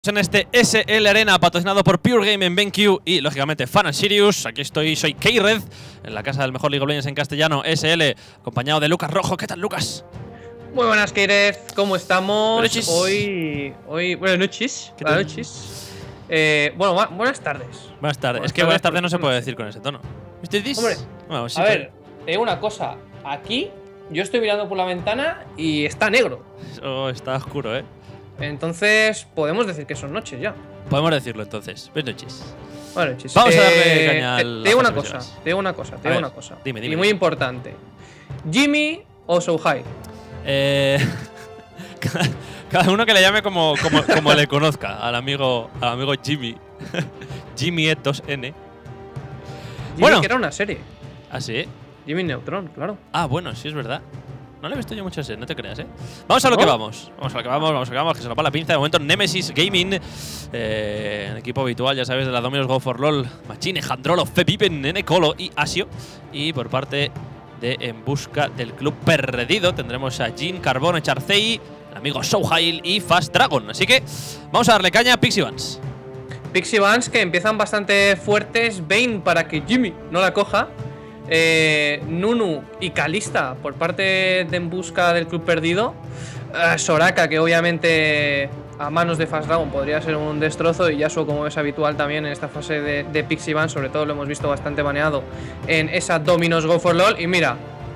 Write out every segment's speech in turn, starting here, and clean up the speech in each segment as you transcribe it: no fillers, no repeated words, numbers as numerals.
En este SL Arena patrocinado por Pure Game en BenQ y lógicamente Fan and Sirius. Aquí estoy, soy K-Red, en la casa del mejor League of Legends en castellano, SL, acompañado de Lucas Rojo. ¿Qué tal, Lucas? Muy buenas, K-Red, ¿cómo estamos? Buenas noches. Hoy buenas noches. ¿Qué tal? Buenas noches. Buenas tardes. Buenas tardes. Es que buenas tardes no se puede decir con ese tono. ¿Mr. This? Hombre, Bueno, sí, a ver, te digo una cosa. Aquí yo estoy mirando por la ventana y está negro. Oh, está oscuro, ¿eh? Entonces podemos decir que son noches ya. Podemos decirlo entonces. Buenas noches. Buenas noches. Vamos a darle caña te al- digo a una las cosa, previsiones. te digo una cosa, te A digo ver, una cosa. dime. Y muy importante. ¿Jimmy o Souhai? Cada uno que le llame como le conozca. Al amigo Jimmy. Jimmy E2N. Jimmy, Bueno. que era una serie. ¿Ah, sí? Jimmy Neutron, claro. Ah, bueno, sí es verdad. No le he visto yo mucho ese, no te creas, ¿eh? Vamos a lo que vamos. Vamos a lo que vamos, que se nos va la pinza. De momento, Nemesis Gaming. En equipo habitual, ya sabes, de la Dominos Go for LOL. Machine, Jandrolo, Fepipen, Nene Colo y Asio. Y por parte de En Busca del Club Perdido tendremos a Jin, Carbono, Charcey, el amigo Souhail y Fast Dragon. Así que vamos a darle caña a Pixie Vans. Pixie Vans que empiezan bastante fuertes. Bane para que Jimmy no la coja. Nunu y Kalista por parte de En Busca del Club Perdido. Soraka, que obviamente a manos de Fast Dragon podría ser un destrozo. Y Yasuo, como es habitual también en esta fase de Pixie Vans. Sobre todo lo hemos visto bastante baneado en esa Dominos Go for LOL. Y mira,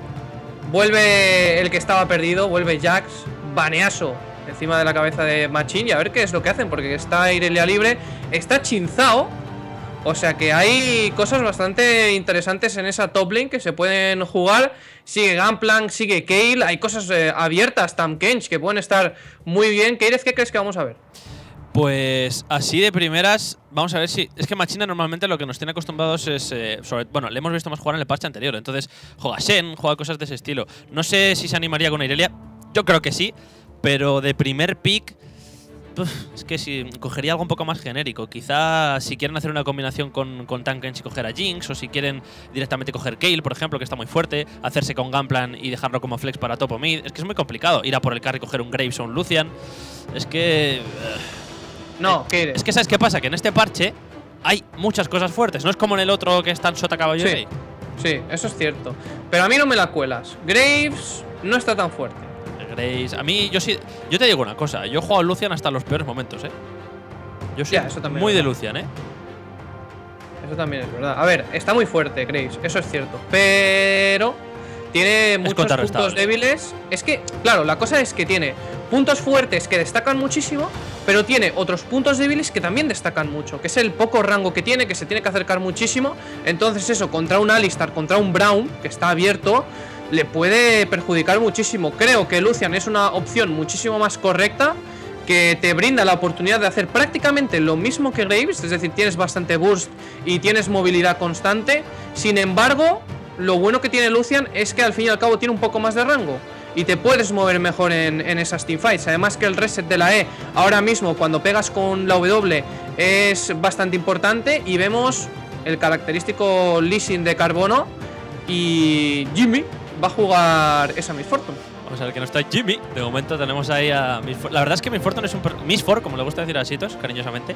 vuelve el que estaba perdido, vuelve Jax, baneazo encima de la cabeza de Machine. Y a ver qué es lo que hacen, porque está Irelia libre, está Chinzao. O sea que hay cosas bastante interesantes en esa top lane que se pueden jugar. Sigue Gunplank, sigue Kayle, hay cosas abiertas, Tahm Kench, que pueden estar muy bien. Keirez, ¿qué crees que vamos a ver? Pues así de primeras, vamos a ver si… Es que Machina normalmente lo que nos tiene acostumbrados es… bueno, le hemos visto más jugar en el parche anterior. Entonces juega Shen, juega cosas de ese estilo. No sé si se animaría con Irelia. Yo creo que sí, pero de primer pick… es que si cogería algo un poco más genérico. Quizá si quieren hacer una combinación con Tahm Kench y coger a Jinx, o si quieren directamente coger Kayle, por ejemplo, que está muy fuerte, hacerse con Gunplan y dejarlo como flex para top o mid. Es que es muy complicado ir a por el carry y coger un Graves o un Lucian. Es que… No, Keirez. Es que ¿sabes qué pasa? Que en este parche hay muchas cosas fuertes. No es como en el otro que es tan sota caballo. Sí, sí, eso es cierto. Pero a mí no me la cuelas. Graves no está tan fuerte. Grace. A mí, yo sí. Yo te digo una cosa. Yo he jugado a Lucian hasta los peores momentos, ¿eh? Yo soy Ya, eso también muy es de verdad. Lucian, ¿eh? Eso también es verdad. A ver, está muy fuerte Graves, eso es cierto. Pero tiene muchos contrarrestable. puntos débiles. Es que, claro, la cosa es que tiene puntos fuertes que destacan muchísimo, pero tiene otros puntos débiles que también destacan mucho, que es el poco rango que tiene, que se tiene que acercar muchísimo. Entonces eso, contra un Alistar, contra un Braum, que está abierto, le puede perjudicar muchísimo. Creo que Lucian es una opción muchísimo más correcta, que te brinda la oportunidad de hacer prácticamente lo mismo que Graves, es decir, tienes bastante burst y tienes movilidad constante. Sin embargo, lo bueno que tiene Lucian es que al fin y al cabo tiene un poco más de rango y te puedes mover mejor en esas teamfights. Además que el reset de la E ahora mismo cuando pegas con la W es bastante importante. Y vemos el característico leasing de Carbono. Y Jimmy va a jugar esa Miss Fortune. Vamos a ver que no está Jimmy. De momento tenemos ahí a Miss Fortune. La verdad es que Miss Fortune es un… Miss For, como le gusta decir a Sitos, cariñosamente.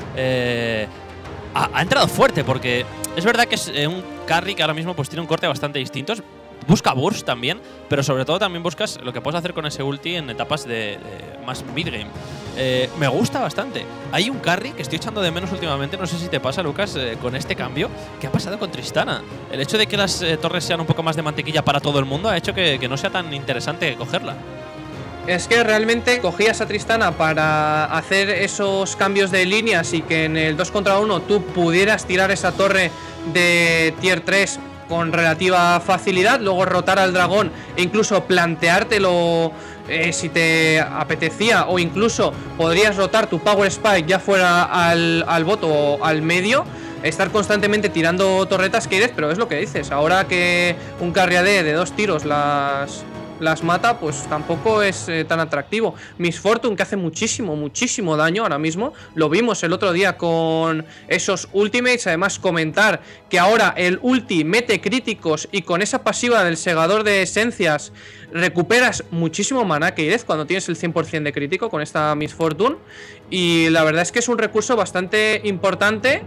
Ha entrado fuerte porque es verdad que es un carry que ahora mismo pues tiene un corte bastante distinto. Busca burst también, pero sobre todo también buscas lo que puedes hacer con ese ulti en etapas de más mid-game. Me gusta bastante. Hay un carry que estoy echando de menos últimamente, no sé si te pasa, Lucas, con este cambio. ¿Qué ha pasado con Tristana? El hecho de que las torres sean un poco más de mantequilla para todo el mundo ha hecho que no sea tan interesante cogerla. Es que realmente cogías a Tristana para hacer esos cambios de líneas y que en el 2 contra 1 tú pudieras tirar esa torre de tier 3 con relativa facilidad, luego rotar al dragón e incluso planteártelo si te apetecía, o incluso podrías rotar tu Power Spike ya fuera al bot o al medio, estar constantemente tirando torretas que eres. Pero es lo que dices, ahora que un carry AD de 2 tiros las las mata, pues tampoco es tan atractivo. Miss Fortune, que hace muchísimo, muchísimo daño ahora mismo. Lo vimos el otro día con esos ultimates. Además, comentar que ahora el ulti mete críticos y con esa pasiva del segador de esencias recuperas muchísimo maná, Keyreth, cuando tienes el 100% de crítico con esta Miss Fortune. Y la verdad es que es un recurso bastante importante.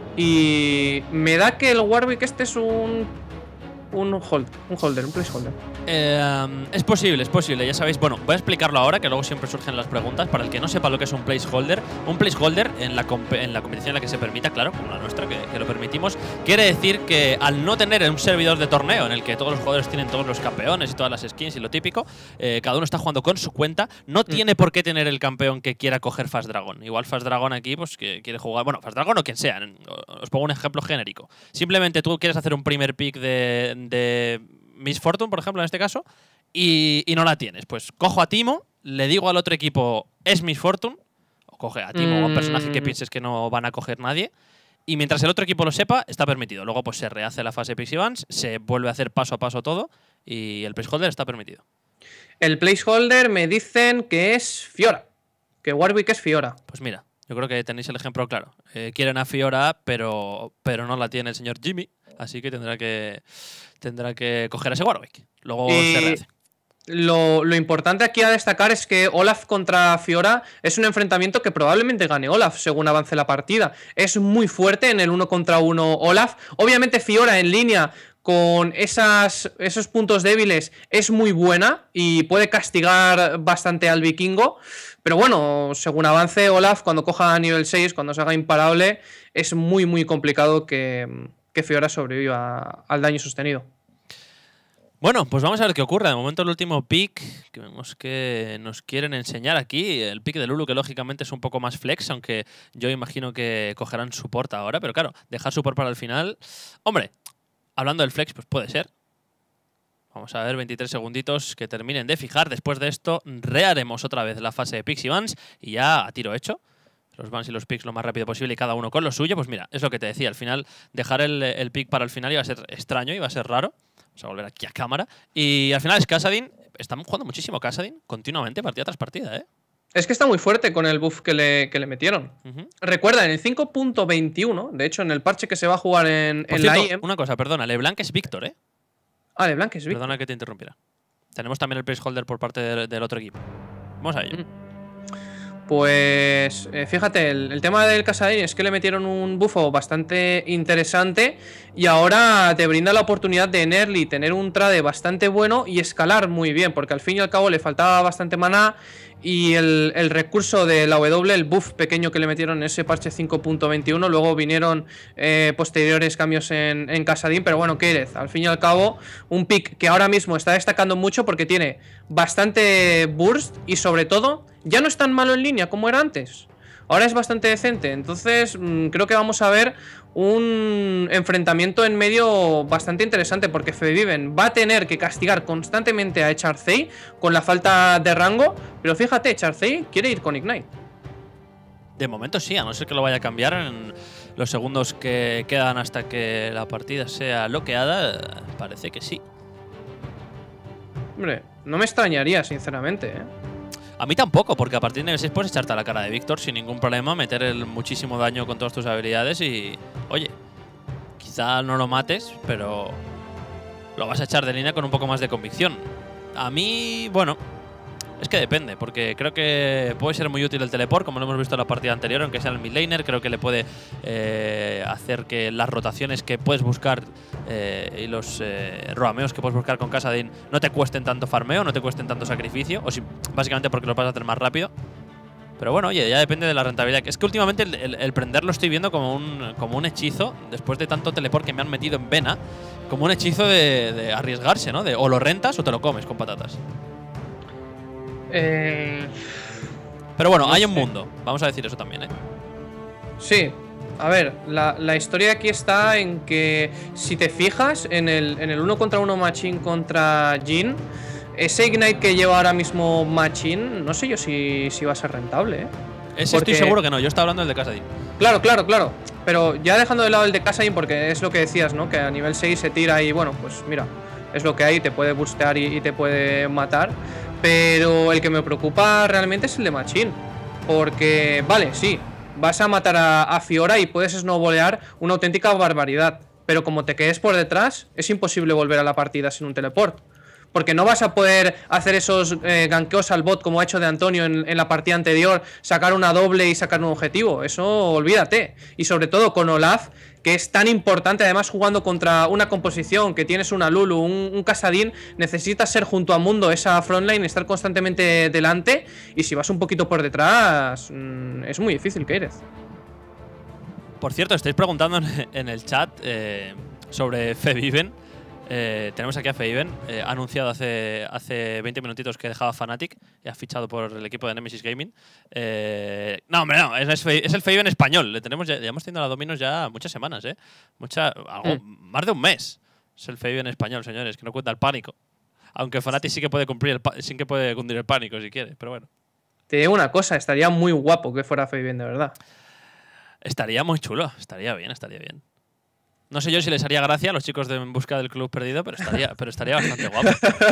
Y me da que el Warwick este es un placeholder. Es posible, ya sabéis. Bueno, voy a explicarlo ahora, que luego siempre surgen las preguntas. Para el que no sepa lo que es un placeholder en la competición en la que se permita, claro, como la nuestra, que lo permitimos, quiere decir que al no tener un servidor de torneo en el que todos los jugadores tienen todos los campeones y todas las skins y lo típico, cada uno está jugando con su cuenta, no tiene por qué tener el campeón que quiera coger Fast Dragon. Igual Fast Dragon aquí, pues que quiere jugar, bueno, Fast Dragon o quien sea, os pongo un ejemplo genérico. Simplemente tú quieres hacer un primer pick de Miss Fortune, por ejemplo, en este caso, y no la tienes. Pues cojo a Teemo, le digo al otro equipo, es Miss Fortune, o coge a Teemo o a un personaje que pienses que no van a coger nadie, y mientras el otro equipo lo sepa, está permitido. Luego pues se rehace la fase Pixie Vans, se vuelve a hacer paso a paso todo, y el placeholder está permitido. El placeholder me dicen que es Fiora, que Warwick es Fiora. Pues mira, yo creo que tenéis el ejemplo claro. Quieren a Fiora, pero no la tiene el señor Jimmy, así que tendrá que coger a ese Warwick. Luego se rehace. Lo importante aquí a destacar es que Olaf contra Fiora es un enfrentamiento que probablemente gane Olaf según avance la partida. Es muy fuerte en el 1 contra 1 Olaf. Obviamente Fiora en línea con esos puntos débiles es muy buena y puede castigar bastante al vikingo. Pero bueno, según avance Olaf, cuando coja a nivel 6, cuando se haga imparable, es muy muy complicado que Fiora sobreviva al daño sostenido. Bueno, pues vamos a ver qué ocurre. De momento el último pick que vemos que nos quieren enseñar aquí, el pick de Lulu, que lógicamente es un poco más flex, aunque yo imagino que cogerán support ahora, pero claro, dejar support para el final. Hombre, hablando del flex, pues puede ser. Vamos a ver, 23 segunditos que terminen de fijar. Después de esto, reharemos otra vez la fase de picks y bans y ya a tiro hecho. Los bans y los picks lo más rápido posible y cada uno con lo suyo. Pues mira, es lo que te decía. Al final, dejar el pick para el final iba a ser extraño, iba a ser raro. Vamos a volver aquí a cámara. Y al final es Kassadin. Estamos jugando muchísimo Kassadin continuamente, partida tras partida, ¿eh? Es que está muy fuerte con el buff que le metieron. Recuerda, en el 5.21, de hecho, en el parche que se va a jugar en la IEM… Una cosa, perdona, LeBlanc es Víctor, ¿eh? Ah, LeBlanc es Víctor. Perdona que te interrumpiera. Tenemos también el placeholder por parte del otro equipo. Vamos a ello. Pues fíjate, el tema del Kassadin es que le metieron un buffo bastante interesante y ahora te brinda la oportunidad de en early tener un trade bastante bueno y escalar muy bien, porque al fin y al cabo le faltaba bastante maná y el recurso de la W, el buff pequeño que le metieron en ese parche 5.21, luego vinieron posteriores cambios en Kassadin, pero bueno, Keyreth, al fin y al cabo, un pick que ahora mismo está destacando mucho porque tiene bastante burst y sobre todo ya no es tan malo en línea como era antes. Ahora es bastante decente, entonces creo que vamos a ver un enfrentamiento en medio bastante interesante porque Feviven va a tener que castigar constantemente a Echarthei con la falta de rango, pero fíjate, Echarthei quiere ir con Ignite. De momento sí, a no ser que lo vaya a cambiar en los segundos que quedan hasta que la partida sea bloqueada, parece que sí. Hombre, no me extrañaría, sinceramente, ¿eh? A mí tampoco, porque a partir de nivel 6 puedes echarte a la cara de Víctor sin ningún problema, meter muchísimo daño con todas tus habilidades y… Oye, quizá no lo mates, pero lo vas a echar de línea con un poco más de convicción. A mí, bueno, es que depende, porque creo que puede ser muy útil el teleport, como lo hemos visto en la partida anterior, aunque sea el mid laner. Creo que le puede hacer que las rotaciones que puedes buscar y los roameos que puedes buscar con Kassadin no te cuesten tanto farmeo, no te cuesten tanto sacrificio, o si, básicamente porque lo vas a hacer más rápido. Pero bueno, oye, ya depende de la rentabilidad. Es que últimamente el prender lo estoy viendo como un hechizo, después de tanto teleport que me han metido en vena, como un hechizo de arriesgarse, ¿no? De o lo rentas o te lo comes con patatas. Pero bueno, no hay un mundo. Vamos a decir eso también, ¿eh? Sí. A ver, la historia aquí está en que si te fijas en el 1 contra 1 Machine contra Jhin, ese Ignite que lleva ahora mismo Machine, no sé yo si va a ser rentable, ¿eh? Ese porque… estoy seguro que no, yo estaba hablando del de Kassadin. Claro. Pero ya dejando de lado el de Kassadin, porque es lo que decías, ¿no? Que a nivel 6 se tira y bueno, pues mira, es lo que hay, te puede bustear y te puede matar. Pero el que me preocupa realmente es el de Machine. Porque, vale, sí, vas a matar a Fiora y puedes snowballear una auténtica barbaridad. Pero como te quedes por detrás, es imposible volver a la partida sin un teleport. Porque no vas a poder hacer esos gankeos al bot como ha hecho de Antonio en la partida anterior, sacar una doble y sacar un objetivo. Eso olvídate. Y sobre todo con Olaf, que es tan importante, además jugando contra una composición, que tienes una Lulu, un Casadín, necesitas ser junto a Mundo esa frontline, estar constantemente delante. Y si vas un poquito por detrás, es muy difícil, Keireth. Por cierto, estáis preguntando en el chat sobre Feviven. Tenemos aquí a Feviven, ha anunciado hace 20 minutitos que dejaba Fnatic y ha fichado por el equipo de Nemesis Gaming. No, hombre, no, es el Feviven español. Ya hemos tenido la Dominos ya muchas semanas, más de un mes. Es el Feviven español, señores, que no cuenta el pánico. Aunque Fnatic sí que puede cundir el pánico si quiere, pero bueno. Te digo una cosa, estaría muy guapo que fuera Feviven, de verdad. Estaría muy chulo, estaría bien, estaría bien. No sé yo si les haría gracia a los chicos de En Busca del Club Perdido, pero estaría bastante guapo.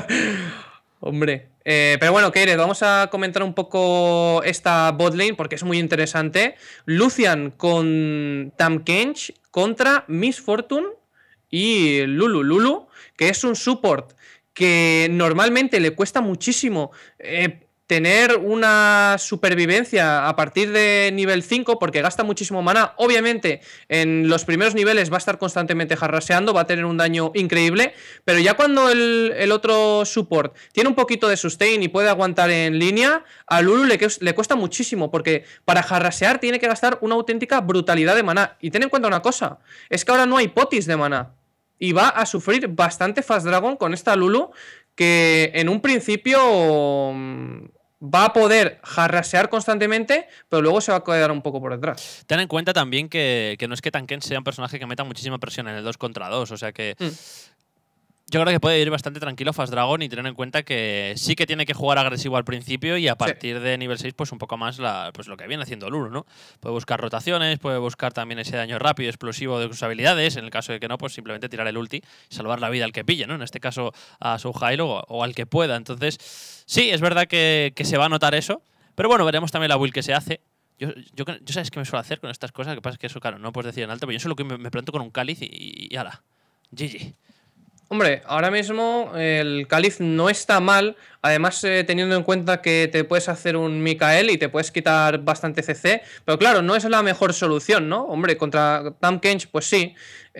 Hombre. Pero bueno, Keireth, vamos a comentar un poco esta botlane porque es muy interesante. Lucian con Tahm Kench contra Miss Fortune y Lulu. Lulu, que es un support que normalmente le cuesta muchísimo tener una supervivencia a partir de nivel 5 porque gasta muchísimo mana. Obviamente en los primeros niveles va a estar constantemente jarraseando, va a tener un daño increíble, pero ya cuando el otro support tiene un poquito de sustain y puede aguantar en línea, a Lulu le cuesta muchísimo porque para jarrasear tiene que gastar una auténtica brutalidad de mana. Y ten en cuenta una cosa, es que ahora no hay potis de mana y va a sufrir bastante Fast Dragon con esta Lulu, que en un principio va a poder jarrasear constantemente, pero luego se va a quedar un poco por detrás. Ten en cuenta también que no es que Tahm Kench sea un personaje que meta muchísima presión en el 2 contra 2, o sea que yo creo que puede ir bastante tranquilo Fast Dragon y tener en cuenta que sí que tiene que jugar agresivo al principio y a partir de nivel 6 pues un poco más pues lo que viene haciendo Lulu, ¿no? Puede buscar rotaciones, puede buscar también ese daño rápido, explosivo de sus habilidades, en el caso de que no, pues simplemente tirar el ulti y salvar la vida al que pille, ¿no? En este caso a su Hilo o al que pueda. Entonces, sí, es verdad que se va a notar eso, pero bueno, veremos también la build que se hace. Yo sabes qué me suelo hacer con estas cosas, que pasa es que eso, claro, no puedes decir en alto, pero yo solo que me planto con un cáliz y ala, GG. Hombre, ahora mismo el cáliz no está mal, además teniendo en cuenta que te puedes hacer un Mikael y te puedes quitar bastante CC, pero claro, no es la mejor solución, ¿no? Hombre, contra Tahm Kench, pues sí,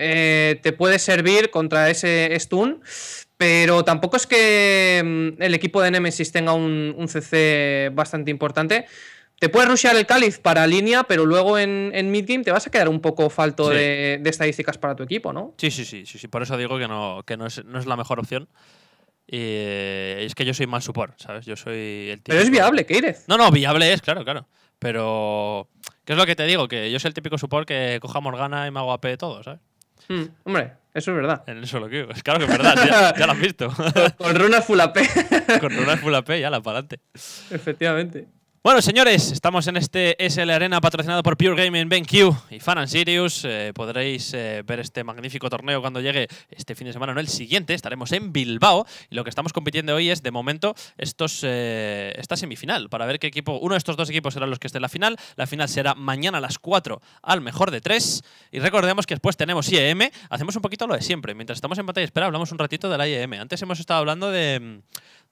te puede servir contra ese stun, pero tampoco es que el equipo de Nemesis tenga un CC bastante importante. Te puedes rushear el cáliz para línea, pero luego en midgame te vas a quedar un poco falto de estadísticas para tu equipo, ¿no? Sí. Por eso digo que no es la mejor opción. Y es que yo soy mal support, ¿sabes? Yo soy el típico… Pero es viable, Keireth. No, viable es, claro. Pero… ¿qué es lo que te digo? Que yo soy el típico support que coja Morgana y Mago AP todo, ¿sabes? Hombre, eso es verdad. Eso es lo que digo. Es claro que es verdad, ya lo has visto. Con runas full AP. Con runas full AP, ya la para adelante. Efectivamente. Bueno, señores, estamos en este SL Arena patrocinado por Pure Gaming, BenQ y Fan and Sirius. Podréis ver este magnífico torneo cuando llegue este fin de semana, no el siguiente. Estaremos en Bilbao y lo que estamos compitiendo hoy es, de momento, esta semifinal para ver qué equipo, uno de estos dos equipos serán los que esté en la final. La final será mañana a las 4 al mejor de 3. Y recordemos que después tenemos IEM. Hacemos un poquito lo de siempre. Mientras estamos en batalla de espera, hablamos un ratito de la IEM. Antes hemos estado hablando de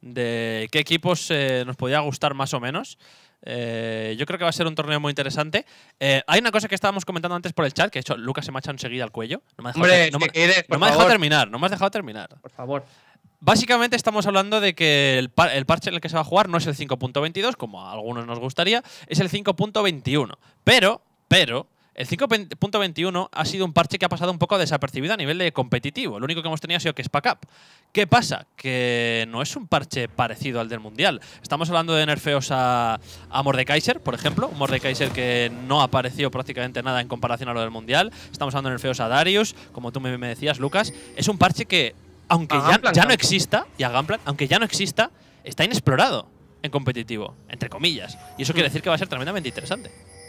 qué equipos nos podía gustar más o menos. Yo creo que va a ser un torneo muy interesante. Hay una cosa que estábamos comentando antes por el chat, que de hecho Lucas se me ha echado enseguida al cuello. No me ha dejado terminar. Por favor. Básicamente estamos hablando de que el parche en el que se va a jugar no es el 5.22, como a algunos nos gustaría, es el 5.21. Pero el 5.21 ha sido un parche que ha pasado un poco desapercibido a nivel de competitivo. Lo único que hemos tenido ha sido que es pack-up. ¿Qué pasa? Que no es un parche parecido al del Mundial. Estamos hablando de nerfeos a Mordekaiser, por ejemplo. Un Mordekaiser que no apareció prácticamente nada en comparación a lo del Mundial. Estamos hablando de nerfeos a Darius, como tú me decías, Lucas. Es un parche que, aunque ya no exista, y a Gunplan, aunque ya no exista, está inexplorado en competitivo, entre comillas. Y eso quiere decir que va a ser tremendamente interesante.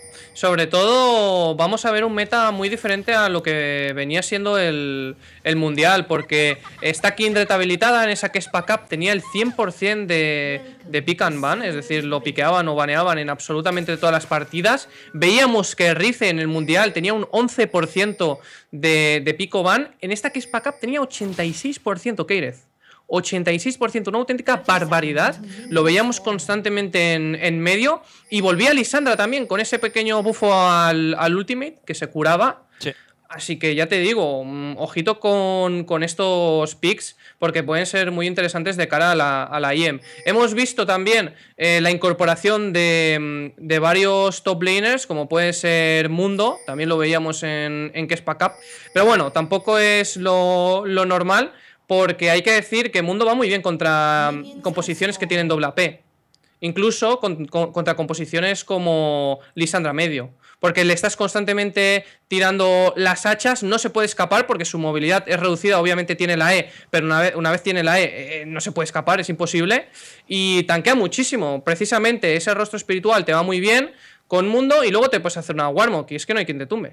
Sobre todo vamos a ver un meta muy diferente a lo que venía siendo el Mundial, porque está Kindred habilitada en esa que es Pack Up, tenía el 100% de pick and ban, es decir, lo piqueaban o baneaban en absolutamente todas las partidas. Veíamos que Rize en el Mundial tenía un 11% de pico ban, en esta que es Pack Up tenía 86% Keireth. 86%, una auténtica barbaridad. Lo veíamos constantemente en medio. Y volvía Lissandra también con ese pequeño bufo al ultimate que se curaba. Sí. Así que ya te digo, ojito con estos picks, porque pueden ser muy interesantes de cara a la IEM. Hemos visto también la incorporación de varios top laners, como puede ser Mundo, también lo veíamos en Kespa Cup. Pero bueno, tampoco es lo normal, porque hay que decir que Mundo va muy bien contra composiciones que tienen doble AP. Incluso contra composiciones como Lissandra medio. Porque le estás constantemente tirando las hachas, no se puede escapar porque su movilidad es reducida, obviamente tiene la E, pero una vez tiene la E no se puede escapar, es imposible. Y tanquea muchísimo, precisamente ese rostro espiritual te va muy bien con Mundo y luego te puedes hacer una Warmog y es que no hay quien te tumbe.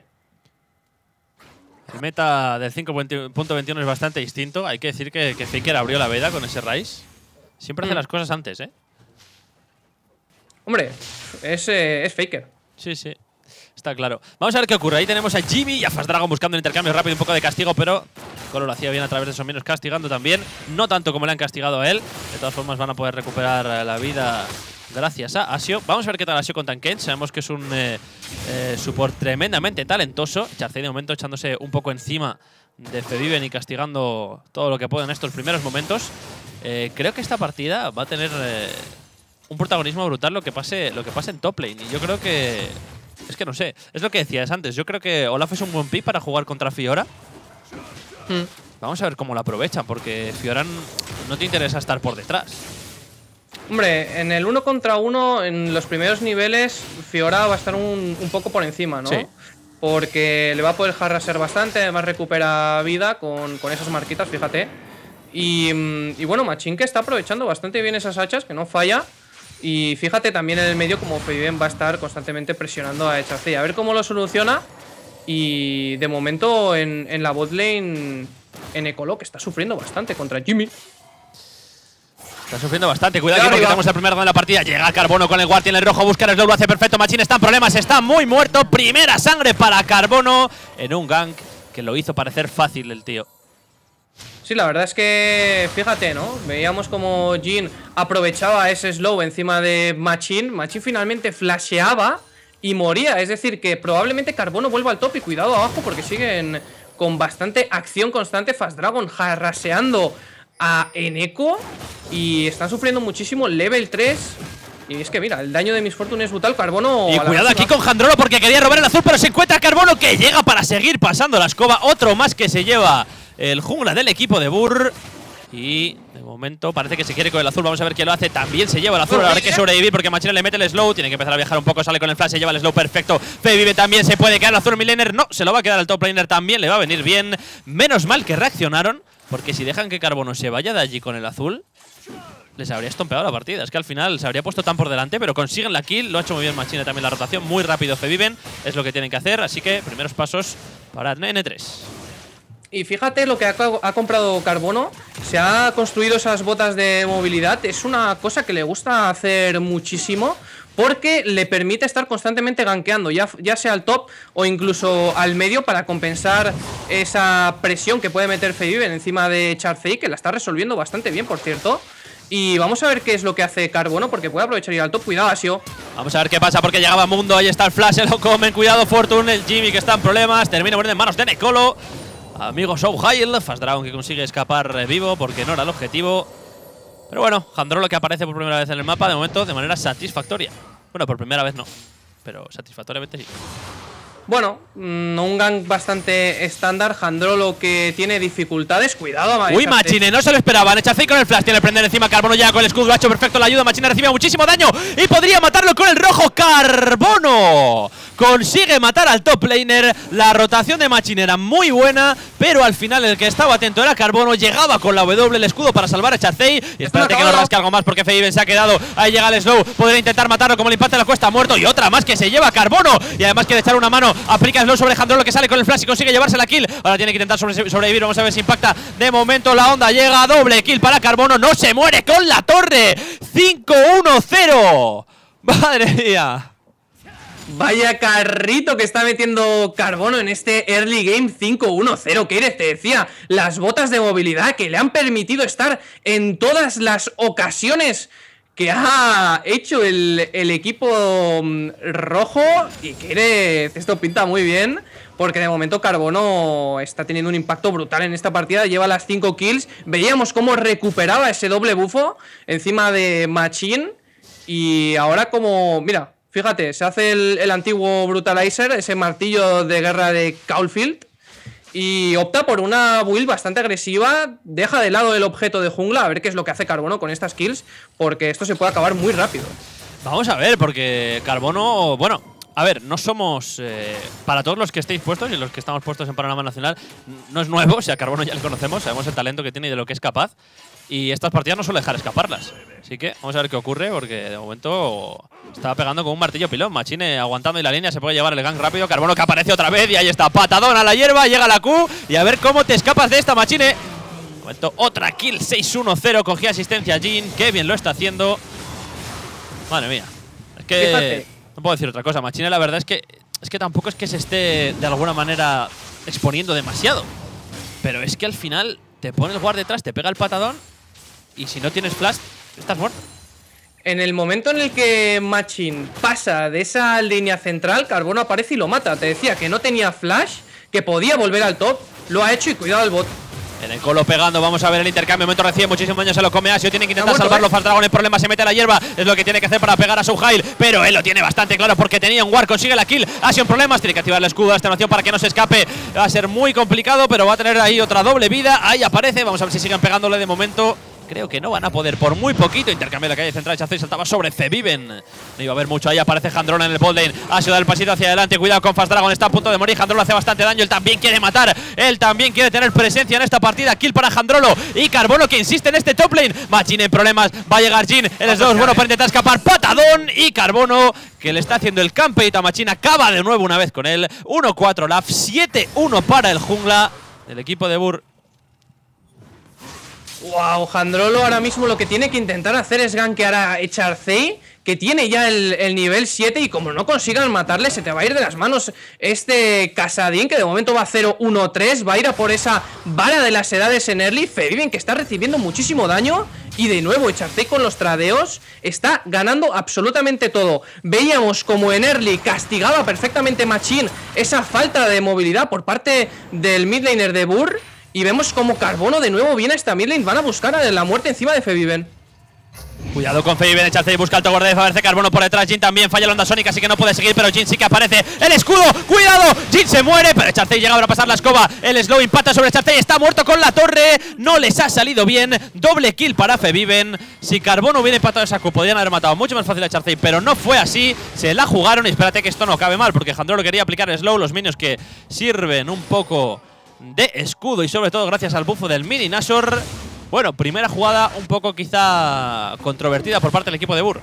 El meta del 5.21 es bastante distinto, hay que decir que Faker abrió la veda con ese Ryze. Siempre hace las cosas antes, ¿eh? Hombre, es Faker. Sí, sí. Está claro. Vamos a ver qué ocurre. Ahí tenemos a Jimmy y a Fast Dragon buscando un intercambio rápido, un poco de castigo, pero Colo lo hacía bien a través de esos menos, castigando también. No tanto como le han castigado a él. De todas formas van a poder recuperar la vida gracias a Asio. Vamos a ver qué tal Asio con Tankens. Sabemos que es un support tremendamente talentoso. Charcey de momento echándose un poco encima de Feviven y castigando todo lo que puede en estos primeros momentos. Creo que esta partida va a tener un protagonismo brutal lo que pase en top lane. Y yo creo que… Es que no sé, es lo que decías antes. Yo creo que Olaf es un buen pick para jugar contra Fiora. Vamos a ver cómo lo aprovechan, porque Fiora no te interesa estar por detrás. Hombre, en el 1 contra 1, en los primeros niveles, Fiora va a estar un poco por encima, ¿no? Sí. Porque le va a poder harassar bastante, además recupera vida con esas marquitas, fíjate. Y bueno, Machine que está aprovechando bastante bien esas hachas, que no falla. Y fíjate también en el medio como Feviven va a estar constantemente presionando a Charcey. A ver cómo lo soluciona. Y de momento en la botlane, en Ecolo, que está sufriendo bastante contra Jimmy. Está sufriendo bastante. Cuidado aquí porque tenemos el primer round de la partida. Llega Carbono con el guard, tiene el rojo, busca el slow, lo hace perfecto. Machine está en problemas, está muy muerto. Primera sangre para Carbono en un gank que lo hizo parecer fácil el tío. Sí, la verdad es que, fíjate, ¿no? Veíamos como Jhin aprovechaba ese slow encima de Machine. Machine finalmente flasheaba y moría. Es decir, que probablemente Carbono vuelva al top y cuidado abajo porque siguen con bastante acción constante. Fast Dragon haraseando a Eneco y están sufriendo muchísimo. Level 3. Y es que mira, el daño de Miss Fortune es brutal. Carbono… Y cuidado aquí con Jandrolo porque quería robar el azul, pero se encuentra Carbono que llega para seguir pasando la escoba. Otro más que se lleva el jungla del equipo de Burr. Y de momento parece que se quiere con el azul. Vamos a ver quién lo hace. También se lleva el azul. Habrá que sobrevivir porque Machine le mete el slow. Tiene que empezar a viajar un poco. Sale con el flash. Se lleva el slow perfecto. Fevive también se puede quedar el azul. Midlaner no. Se lo va a quedar al top laner también. Le va a venir bien. Menos mal que reaccionaron. Porque si dejan que Carbono se vaya de allí con el azul, les habría estompeado la partida. Es que al final se habría puesto tan por delante, pero consiguen la kill. Lo ha hecho muy bien Machine también la rotación. Muy rápido Feviven. Es lo que tienen que hacer. Así que primeros pasos para N3. Y fíjate lo que ha comprado Carbono. Se ha construido esas botas de movilidad. Es una cosa que le gusta hacer muchísimo, porque le permite estar constantemente gankeando, ya sea al top o incluso al medio, para compensar esa presión que puede meter Feviven encima de Charcey, que la está resolviendo bastante bien, por cierto. Y vamos a ver qué es lo que hace Carbono, porque puede aprovechar ir al top. Cuidado, Asio. Vamos a ver qué pasa, porque llegaba Mundo. Ahí está el flash, se lo comen. Cuidado, Fortune, el Jimmy que está en problemas. Termina poniendo en manos de Necolo. Amigo Showhile, Fast Dragon que consigue escapar vivo porque no era el objetivo. Pero bueno, Jandrolo que aparece por primera vez en el mapa, de momento de manera satisfactoria. Bueno, por primera vez no, pero satisfactoriamente sí. Bueno, un gank bastante estándar. Jandrolo que tiene dificultades. Cuidado, uy, Machine, no se lo esperaban. Echacey con el flash, tiene el prender encima. Carbono ya con el escudo, lo ha hecho perfecto la ayuda. Machine recibe muchísimo daño y podría matarlo con el rojo. Carbono consigue matar al top laner. La rotación de Machine era muy buena, pero al final el que estaba atento era Carbono. Llegaba con la W, el escudo para salvar a Charcey. Y espérate que no rasque algo más porque Feviven se ha quedado. Ahí llega el slow, podría intentar matarlo como el impacto de la cuesta, muerto. Y otra más que se lleva Carbono. Y además quiere echar una mano, aplica slow sobre Jandrolo, que sale con el flash y consigue llevarse la kill. Ahora tiene que intentar sobrevivir, vamos a ver si impacta. De momento la onda llega, doble kill para Carbono. No se muere con la torre. 5-1-0. Madre mía. Vaya carrito que está metiendo Carbono en este early game. 5-1-0. Keireth, te decía, las botas de movilidad que le han permitido estar en todas las ocasiones que ha hecho el equipo rojo. Y Keireth, esto pinta muy bien, porque de momento Carbono está teniendo un impacto brutal en esta partida. Lleva las 5 kills. Veíamos cómo recuperaba ese doble bufo encima de Machine. Y ahora como... Mira, fíjate, se hace el antiguo Brutalizer, ese martillo de guerra de Caulfield, y opta por una build bastante agresiva. Deja de lado el objeto de jungla, a ver qué es lo que hace Carbono con estas kills, porque esto se puede acabar muy rápido. Vamos a ver, porque Carbono, bueno, a ver, no somos, para todos los que estéis puestos y los que estamos puestos en Panorama Nacional, no es nuevo, o sea, Carbono ya le conocemos, sabemos el talento que tiene y de lo que es capaz. Y estas partidas no suele dejar escaparlas. Así que vamos a ver qué ocurre, porque de momento estaba pegando con un martillo pilón. Machine aguantando y la línea, se puede llevar el gank rápido. Carbono que aparece otra vez y ahí está, patadón a la hierba, llega la Q. Y a ver cómo te escapas de esta, Machine. De momento otra kill, 6-1-0, cogía asistencia Jhin, qué bien lo está haciendo. Madre mía, es que fíjate, no puedo decir otra cosa. Machine la verdad es que tampoco es que se esté de alguna manera exponiendo demasiado, pero es que al final te pone el guard detrás, te pega el patadón. Y si no tienes flash, estás muerto. En el momento en el que Machine pasa de esa línea central, Carbono aparece y lo mata. Te decía que no tenía flash, que podía volver al top. Lo ha hecho y cuidado al bot. En el colo pegando, vamos a ver el intercambio. Momento recibe muchísimo daño, se lo come Asio. Tiene que intentar salvarlo. Fast Dragon, el problema, se mete a la hierba. Es lo que tiene que hacer para pegar a Suhail. Pero él lo tiene bastante claro porque tenía un ward. Consigue la kill. Asio en problemas. Tiene que activar el escudo de esta para que no se escape. Va a ser muy complicado, pero va a tener ahí otra doble vida. Ahí aparece. Vamos a ver si siguen pegándole de momento. Creo que no van a poder por muy poquito. Intercambio de la calle central. Charcey saltaba sobre Feviven. No iba a haber mucho. Ahí aparece Jandrolo en el bot lane. Asio da el pasito hacia adelante. Cuidado con Fast Dragon. Está a punto de morir. Jandrolo hace bastante daño. Él también quiere matar. Él también quiere tener presencia en esta partida. Kill para Jandrolo. Y Carbono que insiste en este top lane. Machine en problemas. Va a llegar Jhin. El S2 bueno para intentar escapar. Patadón. Y Carbono que le está haciendo el campeito a Machine. Acaba de nuevo una vez con él. 1-4 Laf. 7-1 para el jungla del equipo de Bur. Wow, Jandrolo ahora mismo lo que tiene que intentar hacer es gankear a Charcey, que tiene ya el nivel 7, y como no consigan matarle, se te va a ir de las manos este Casadín, que de momento va 0-1-3, va a ir a por esa vara de las edades en early. Feviven que está recibiendo muchísimo daño, y de nuevo Charcey con los tradeos está ganando absolutamente todo. Veíamos como en early castigaba perfectamente Machine esa falta de movilidad por parte del midlaner de Bur. Y vemos como Carbono de nuevo viene a esta midlane. Van a buscar a la muerte encima de Feviven. Cuidado con Feviven, Charcey busca el tower de aparece Carbono por detrás. Jhin también falla la onda sónica, así que no puede seguir, pero Jhin sí que aparece. El escudo, cuidado, Jhin se muere, pero Charcey llega a pasar la escoba. El slow impacta sobre Charcey, está muerto con la torre. No les ha salido bien, doble kill para Feviven. Si Carbono hubiera empatado esa Q, podrían haber matado mucho más fácil a Charcey, pero no fue así. Se la jugaron y espérate que esto no acabe mal, porque Jandrolo quería aplicar el slow. Los minions que sirven un poco de escudo y sobre todo gracias al bufo del mini Nashor. Bueno, primera jugada un poco quizá controvertida por parte del equipo de Bur.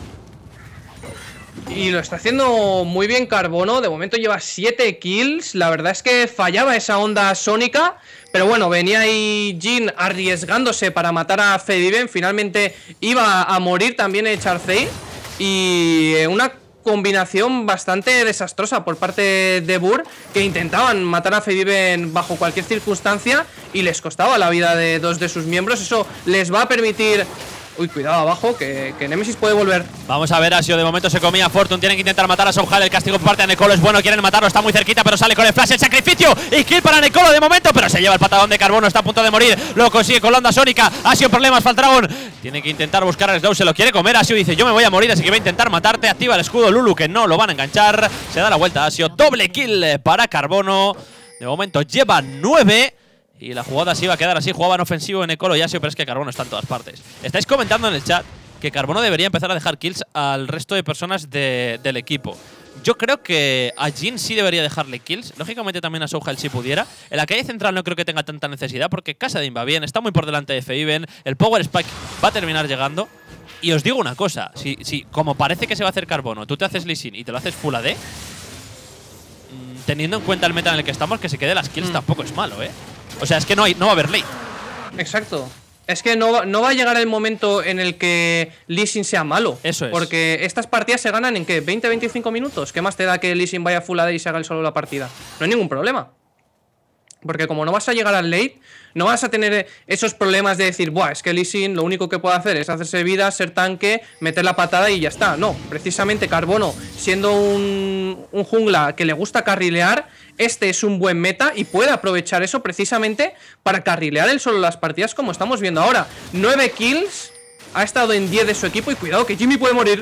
Y lo está haciendo muy bien Carbono. De momento lleva 7 kills. La verdad es que fallaba esa onda sónica, pero bueno, venía ahí Jhin arriesgándose para matar a Feviven. Finalmente iba a morir también el Charcey. Y una combinación bastante desastrosa por parte de Bur, que intentaban matar a Feviven bajo cualquier circunstancia y les costaba la vida de dos de sus miembros. Eso les va a permitir... Uy, cuidado abajo, que Nemesis puede volver. Vamos a ver, Asio de momento se comía Fortune. Tienen que intentar matar a Soulhal. El castigo por parte de Necolo es bueno, quieren matarlo, está muy cerquita, pero sale con el flash, el sacrificio. Y kill para Necolo de momento, pero se lleva el patadón de Carbono, está a punto de morir. Lo consigue con la onda sónica. Asio en problemas, Fast Dragon. Tiene que intentar buscar al Slow, se lo quiere comer. Asio dice, yo me voy a morir, así que voy a intentar matarte. Activa el escudo Lulu, que no lo van a enganchar. Se da la vuelta Asio, doble kill para Carbono. De momento lleva 9. Y la jugada se iba a quedar así, jugaban ofensivo en Ecolo y Asio, pero es que Carbono está en todas partes. Estáis comentando en el chat que Carbono debería empezar a dejar kills al resto de personas del equipo. Yo creo que a Jhin sí debería dejarle kills. Lógicamente también a Souhel si pudiera. En la calle central no creo que tenga tanta necesidad porque Kassadin va bien, está muy por delante de Feiven. El Power Spike va a terminar llegando. Y os digo una cosa, si como parece que se va a hacer Carbono, tú te haces Lee Sin y te lo haces Full AD, teniendo en cuenta el meta en el que estamos, que se quede las kills tampoco es malo, ¿eh? O sea, es que no va a haber late. Exacto. Es que no va a llegar el momento en el que Lee Sin sea malo. Eso es. Porque estas partidas se ganan en ¿qué? 20-25 minutos. ¿Qué más te da que Lee Sin vaya full AD y se haga el solo la partida? No hay ningún problema. Porque como no vas a llegar al late, no vas a tener esos problemas de decir, buah, es que Lee Sin lo único que puede hacer es hacerse vida, ser tanque, meter la patada y ya está. No, precisamente Carbono, siendo un jungla que le gusta carrilear, este es un buen meta y puede aprovechar eso precisamente para carrilear el solo las partidas como estamos viendo ahora. 9 kills, ha estado en 10 de su equipo y cuidado que Jimmy puede morir.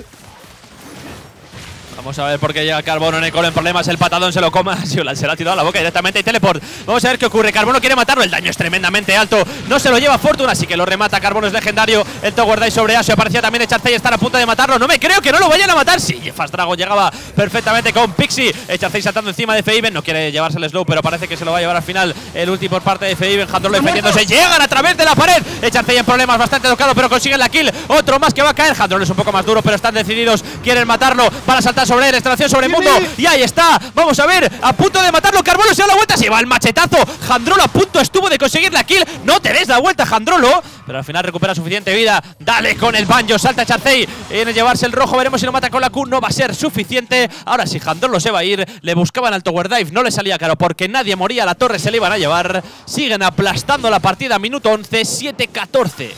Vamos a ver por qué llega Carbono. Necolo en problemas, el patadón se lo coma. Se lo ha tirado a la boca directamente y teleport. Vamos a ver qué ocurre. Carbono quiere matarlo, el daño es tremendamente alto. No se lo lleva Fortuna, así que lo remata. Carbono es legendario. El Tower Dive sobre Asio. Aparecía también Echarcey, estar a punto de matarlo. No me creo que no lo vayan a matar. Sí, Fast Dragon llegaba perfectamente con Pixie. Echarcey saltando encima de Feiven. No quiere llevarse el slow, pero parece que se lo va a llevar al final. El ulti por parte de Feiven. Handrolo defendiéndose. Llegan a través de la pared. Echarcey en problemas, bastante tocado, pero consiguen la kill. Otro más que va a caer. Handrolo es un poco más duro, pero están decididos. Quieren matarlo. Van a saltar sobre él. Extracción sobre Mundo. Y ahí está. Vamos a ver. A punto de matarlo. Carbono se da la vuelta. Se va el machetazo. Handrolo a punto estuvo de conseguir la kill. No te des la vuelta, Handrolo. Pero al final recupera suficiente vida. Dale con el banjo. Salta Echarcey. Viene a llevarse el rojo. Veremos si lo mata con la Q. No va a ser suficiente. Ahora sí, Handrolo se va a ir. Le buscaban al Tower Dive. No le salía caro porque nadie moría. La torre se le iban a llevar. Siguen aplastando la partida. Minuto 11. 7-14.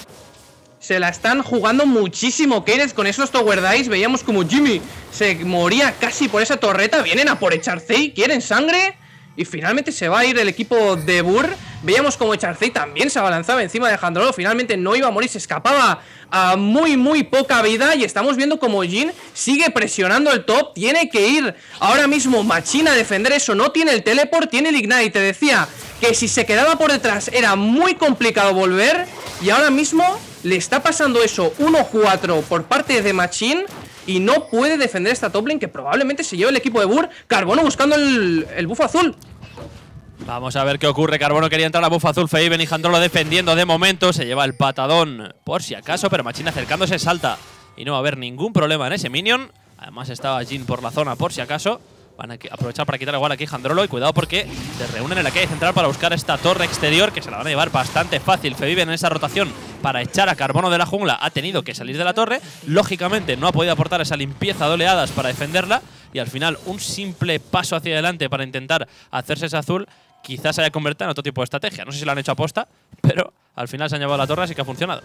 Se la están jugando muchísimo Keyneth con esos Tower Dice. Veíamos como Jimmy se moría casi por esa torreta. Vienen a por Echarcey, quieren sangre. Y finalmente se va a ir el equipo de Burr. Veíamos como Echarcey también se abalanzaba encima de Handrolo. Finalmente no iba a morir, se escapaba a muy poca vida. Y estamos viendo como Jhin sigue presionando el top. Tiene que ir ahora mismo Machina a defender eso. No tiene el teleport, tiene el ignite. Te decía que si se quedaba por detrás era muy complicado volver. Y ahora mismo le está pasando eso, 1-4 por parte de Machine. Y no puede defender esta top lane que probablemente se lleve el equipo de Burr. Carbono buscando el buff azul. Vamos a ver qué ocurre. Carbono quería entrar a buff azul. Feiven y Handrolo defendiendo de momento. Se lleva el patadón por si acaso, pero Machine acercándose salta. Y no va a haber ningún problema en ese minion. Además estaba Jhin por la zona por si acaso. Van a aprovechar para quitar igual aquí Handrolo. Y cuidado porque se reúnen en la calle central para buscar esta torre exterior, que se la van a llevar bastante fácil. Feiven en esa rotación para echar a Carbono de la jungla ha tenido que salir de la torre. Lógicamente no ha podido aportar esa limpieza de oleadas para defenderla. Y al final un simple paso hacia adelante para intentar hacerse ese azul quizás se haya convertido en otro tipo de estrategia. No sé si lo han hecho aposta, pero al final se han llevado la torre, así que ha funcionado.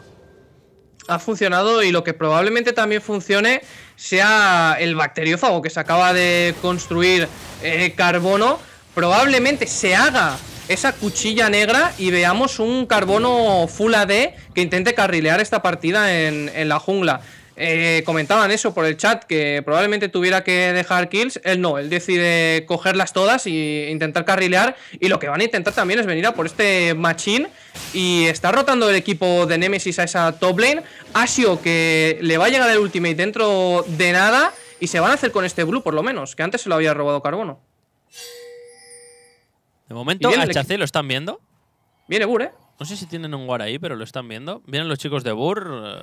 Ha funcionado, y lo que probablemente también funcione sea el bacteriófago que se acaba de construir Carbono. Probablemente se haga esa cuchilla negra y veamos un Carbono full AD que intente carrilear esta partida en la jungla. Comentaban eso por el chat, que probablemente tuviera que dejar kills. Él no, él decide cogerlas todas e intentar carrilear. Y lo que van a intentar también es venir a por este Machine. Y está rotando el equipo de Nemesis a esa top lane. Asio, que le va a llegar el ultimate dentro de nada. Y se van a hacer con este blue por lo menos, que antes se lo había robado Carbono. De momento a Echarcey lo están viendo. Viene Burr, No sé si tienen un war ahí, pero lo están viendo. Vienen los chicos de Burr.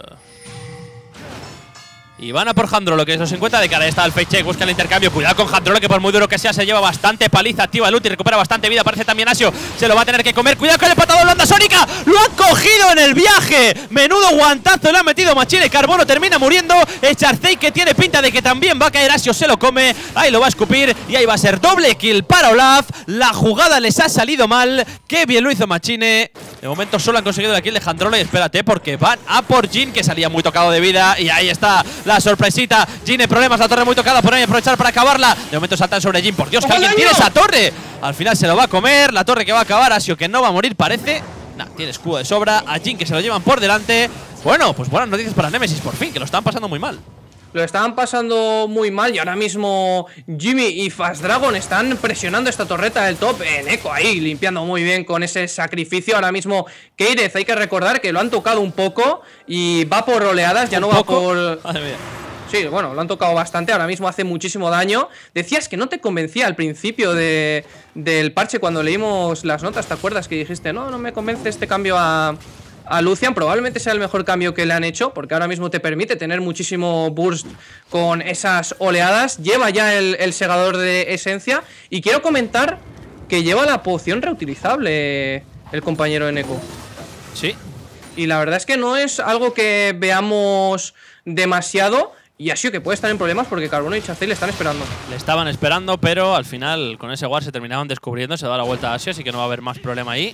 Y van a por Handrolo, que eso se encuentra de cara. Ahí está el fake check, busca el intercambio. Cuidado con Handrolo, que por muy duro que sea, se lleva bastante paliza. Activa el ulti, recupera bastante vida. Aparece también Asio, se lo va a tener que comer. Cuidado con el patadón, Landa Sónica. Lo ha cogido en el viaje. Menudo guantazo le ha metido Machine. Carbono termina muriendo. Echarcey, que tiene pinta de que también va a caer. Asio se lo come. Ahí lo va a escupir. Y ahí va a ser doble kill para Olaf. La jugada les ha salido mal. Qué bien lo hizo Machine. De momento solo han conseguido la kill de Handrolo. Y espérate, porque van a por Jhin, que salía muy tocado de vida. Y ahí está la sorpresita. Jhin en problemas, la torre muy tocada. Por ahí aprovechar para acabarla. De momento saltan sobre Jhin. Por Dios, que alguien tiene esa torre. Al final se lo va a comer. La torre que va a acabar. Asio, que no va a morir, parece. Nah, tiene escudo de sobra. A Jhin, que se lo llevan por delante. Bueno, pues buenas noticias para Nemesis, por fin, que lo están pasando muy mal. Lo estaban pasando muy mal y ahora mismo Jimmy y Fast Dragon están presionando esta torreta del top. Neko ahí limpiando muy bien con ese sacrificio. Ahora mismo Keyneth, hay que recordar que lo han tocado un poco y va por oleadas, ya no va por... Madre mía. Sí, bueno, lo han tocado bastante. Ahora mismo hace muchísimo daño. Decías que no te convencía al principio del parche cuando leímos las notas. ¿Te acuerdas que dijiste, no me convence este cambio a Lucian? Probablemente sea el mejor cambio que le han hecho, porque ahora mismo te permite tener muchísimo burst con esas oleadas. Lleva ya el segador de esencia. Y quiero comentar que lleva la poción reutilizable el compañero de Neko. Sí. Y la verdad es que no es algo que veamos demasiado. Y Asio que puede estar en problemas porque Carbono y Chazey le están esperando. Le estaban esperando, pero al final con ese War se terminaban descubriendo. Se da la vuelta a Asio, así que no va a haber más problema ahí.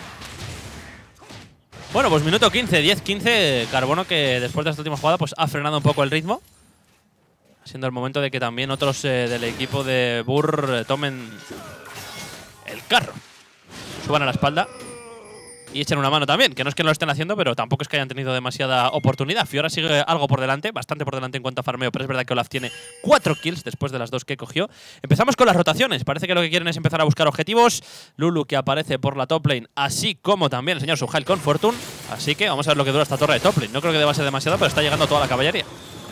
Bueno, pues minuto 15, 10-15. Carbono que después de esta última jugada pues ha frenado un poco el ritmo. Siendo el momento de que también otros del equipo de Burr tomen el carro. Suban a la espalda. Y echen una mano también, que no es que no lo estén haciendo, pero tampoco es que hayan tenido demasiada oportunidad. Fiora sigue algo por delante, bastante por delante en cuanto a farmeo, pero es verdad que Olaf tiene 4 kills después de las 2 que cogió. Empezamos con las rotaciones, parece que lo que quieren es empezar a buscar objetivos. Lulu que aparece por la top lane, así como también el señor Suhail con Fortune. Así que vamos a ver lo que dura esta torre de top lane. No creo que deba ser demasiado, pero está llegando toda la caballería.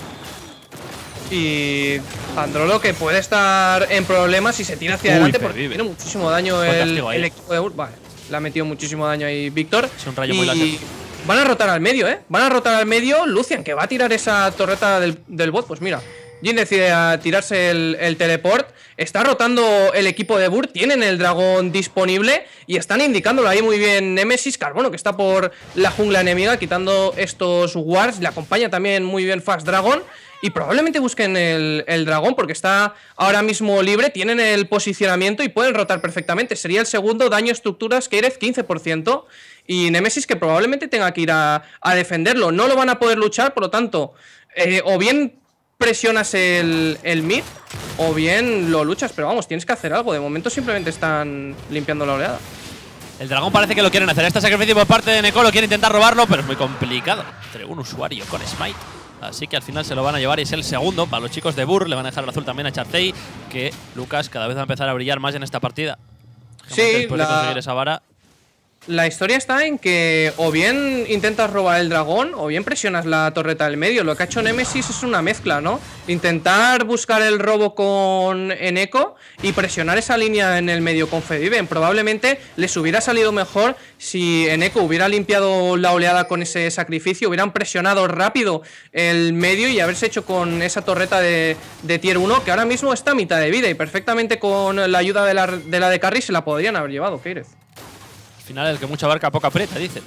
Y Androlo que puede estar en problemas si se tira hacia adelante porque tiene muchísimo daño el equipo de Burr. Vale. Le ha metido muchísimo daño ahí Víctor. Es un rayo muy láser. Van a rotar al medio, ¿eh? Van a rotar al medio. Lucian, que va a tirar esa torreta del bot. Pues mira, Jhin decide a tirarse el teleport. Está rotando el equipo de Burr. Tienen el dragón disponible. Y están indicándolo ahí muy bien Nemesis. Carbono, que está por la jungla enemiga, quitando estos wards. Le acompaña también muy bien Fast Dragon. Y probablemente busquen el dragón porque está ahora mismo libre, tienen el posicionamiento y pueden rotar perfectamente. Sería el segundo daño estructuras Keireth, 15%. Y Nemesis que probablemente tenga que ir a defenderlo. No lo van a poder luchar, por lo tanto, o bien presionas el mid o bien lo luchas. Pero vamos, tienes que hacer algo. De momento simplemente están limpiando la oleada. El dragón parece que lo quieren hacer. Este sacrificio por parte de Neko, lo quiere intentar robarlo, pero es muy complicado. Entre un usuario con Smite. Así que al final se lo van a llevar y es el segundo para los chicos de Burr. Le van a dejar el azul también a Chazey, que Lucas cada vez va a empezar a brillar más en esta partida. Sí, después de conseguir esa vara. La historia está en que o bien intentas robar el dragón o bien presionas la torreta del medio. Lo que ha hecho Nemesis es una mezcla, ¿no? Intentar buscar el robo con Eneco y presionar esa línea en el medio con Feviven. Probablemente les hubiera salido mejor si Eneco hubiera limpiado la oleada con ese sacrificio, hubieran presionado rápido el medio y haberse hecho con esa torreta de tier 1 que ahora mismo está a mitad de vida y perfectamente con la ayuda de la de Carry se la podrían haber llevado, Keireth. Al final el que mucha barca poca aprieta, dicen.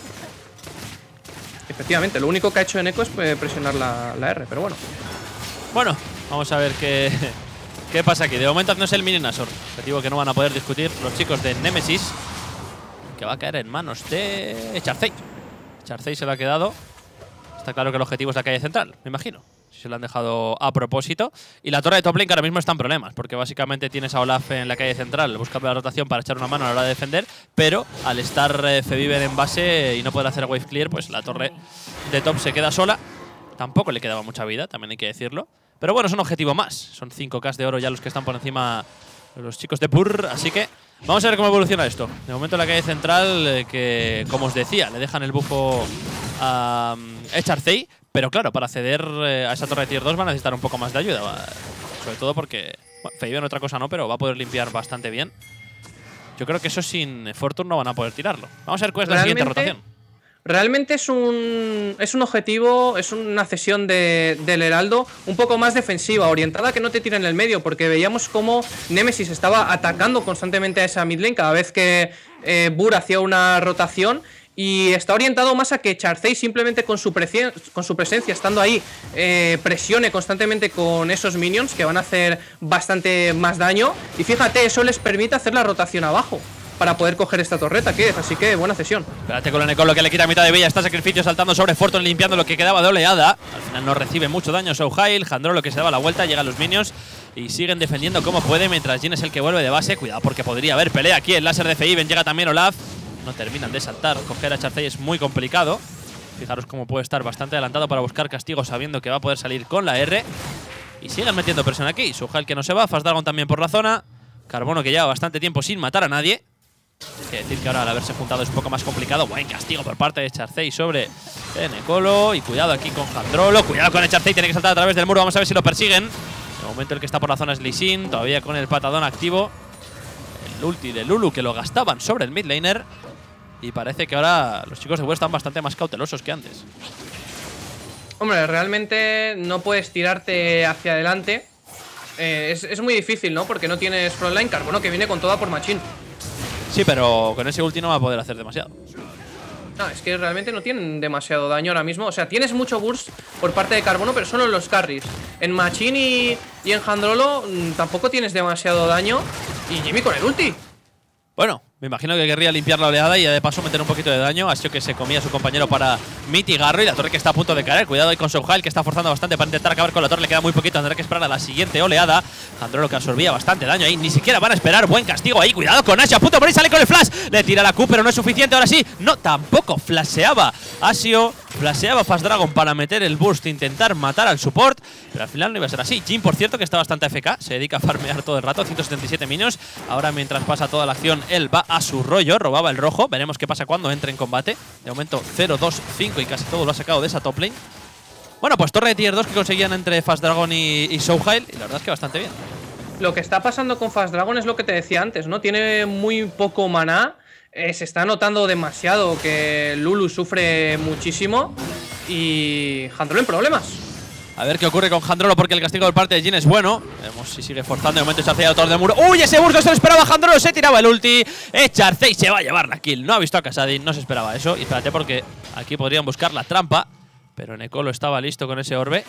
Efectivamente, lo único que ha hecho Eneco es presionar la R, pero bueno. Bueno, vamos a ver qué pasa aquí. De momento no es el Mini-Nashor, objetivo que no van a poder discutir los chicos de Nemesis, que va a caer en manos de Chazey. Chazey se lo ha quedado. Está claro que el objetivo es la calle central, me imagino. Si se lo han dejado a propósito. Y la torre de top lane que ahora mismo está en problemas, porque básicamente tienes a Olaf en la calle central buscando la rotación para echar una mano a la hora de defender, pero al estar Feviven en base y no poder hacer wave clear, pues la torre de top se queda sola. Tampoco le quedaba mucha vida, también hay que decirlo. Pero bueno, es un objetivo más. Son 5K de oro ya los que están por encima de los chicos de Burr, así que vamos a ver cómo evoluciona esto. De momento la calle central, que como os decía, le dejan el bufo a Chazey. Pero claro, para acceder a esa torre de tier 2 va a necesitar un poco más de ayuda. Sobre todo porque, bueno, Feviven otra cosa no, pero va a poder limpiar bastante bien. Yo creo que eso sin Fortune no van a poder tirarlo. Vamos a ver cuál es la siguiente rotación. Realmente es un objetivo, es una cesión del Heraldo un poco más defensiva, orientada a que no te tiren en el medio, porque veíamos cómo Nemesis estaba atacando constantemente a esa mid lane cada vez que Burr hacía una rotación. Y está orientado más a que Chazey simplemente con su presencia, estando ahí, presione constantemente con esos minions que van a hacer bastante más daño. Y fíjate, eso les permite hacer la rotación abajo para poder coger esta torreta, que es, así que buena cesión. Espérate con el Eneco, lo que le quita mitad de vida. Está sacrificio saltando sobre Fortune, limpiando lo que quedaba de oleada. Al final no recibe mucho daño Suhail. Jandro lo que se daba la vuelta, llegan los minions y siguen defendiendo como puede, mientras Jhin es el que vuelve de base. Cuidado porque podría haber pelea aquí. El láser de Feviven, llega también Olaf. No terminan de saltar. Coger a Chazey es muy complicado. Fijaros cómo puede estar bastante adelantado para buscar castigo, sabiendo que va a poder salir con la R. Y siguen metiendo presión aquí. Suhail que no se va. Fast Dragon también por la zona. Carbono que lleva bastante tiempo sin matar a nadie. Hay que decir que ahora al haberse juntado es un poco más complicado. Buen castigo por parte de Echarcey sobre Necolo. Y cuidado aquí con Jandrolo. Cuidado con Echarcey, tiene que saltar a través del muro. Vamos a ver si lo persiguen. De momento el que está por la zona es Lee Sin, todavía con el patadón activo. El ulti de Lulu que lo gastaban sobre el mid laner. Y parece que ahora los chicos de West están bastante más cautelosos que antes. Hombre, realmente no puedes tirarte hacia adelante. Es muy difícil, ¿no? Porque no tienes frontline. Carbono que viene con toda por Machine. Sí, pero con ese ulti no va a poder hacer demasiado. No, es que realmente no tienen demasiado daño ahora mismo. O sea, tienes mucho burst por parte de Carbono, pero solo en los carries. En Machine y en Jandrolo tampoco tienes demasiado daño. Y Jimmy con el ulti. Bueno, me imagino que querría limpiar la oleada y de paso meter un poquito de daño. Ha sido que se comía a su compañero para mitigarlo. Y la torre que está a punto de caer. Cuidado ahí con Sohail, que está forzando bastante para intentar acabar con la torre. Le queda muy poquito, tendrá que esperar a la siguiente oleada. Jandrolo que absorbía bastante daño ahí. Ni siquiera van a esperar. Buen castigo ahí. Cuidado con Ashe, a punto de morir. Sale con el flash. Le tira la Q, pero no es suficiente. Ahora sí. No, tampoco. Flasheaba Asio. Flasheaba Fast Dragon para meter el burst e intentar matar al support. Pero al final no iba a ser así. Jin, por cierto, que está bastante AFK. Se dedica a farmear todo el rato. 177 minions. Ahora mientras pasa toda la acción, él va a su rollo. Robaba el rojo. Veremos qué pasa cuando entre en combate. De momento 0, 2, 5 y casi todo lo ha sacado de esa top lane. Bueno, pues torre de tier 2 que conseguían entre Fast Dragon y Sohail. Y la verdad es que bastante bien. Lo que está pasando con Fast Dragon es lo que te decía antes, ¿no? Tiene muy poco maná. Se está notando demasiado que Lulu sufre muchísimo. Y Jandrolo en problemas. A ver qué ocurre con Jandrolo, porque el castigo por parte de Jin es bueno. Veremos si sigue forzando. De momento Echarcey autor de muro. ¡Uy! Ese burst no se lo esperaba Jandrolo. Se tiraba el ulti. Echarcey se va a llevar la kill. No ha visto a Kassadin. No se esperaba eso. Y espérate, porque aquí podrían buscar la trampa. Pero Necolo estaba listo con ese orbe.